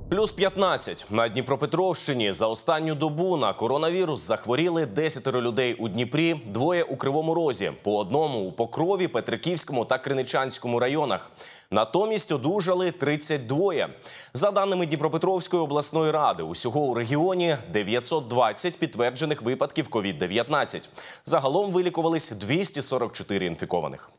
Плюс 15. На Дніпропетровщині за останню добу на коронавірус захворіли 10 людей у Дніпрі, 2 у Кривому Розі, по 1 у Покрові, Петриківському та Криничанському районах. Натомість одужали 32. За даними Дніпропетровської обласної ради, усього у регіоні 920 підтверджених випадків COVID-19. Загалом вилікувались 244 інфікованих.